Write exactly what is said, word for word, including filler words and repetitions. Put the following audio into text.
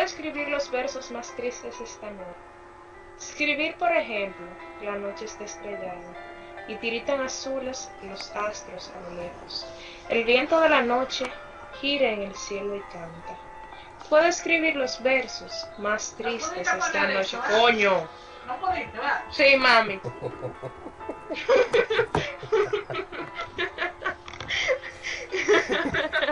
escribir los versos más tristes esta noche. Escribir, por ejemplo, la noche está estrellada y tiritan azules los astros a lo lejos. El viento de la noche gira en el cielo y canta. Puedo escribir los versos más tristes esta noche. ¡Coño! No pudiste, ¿verdad? Sí, mami.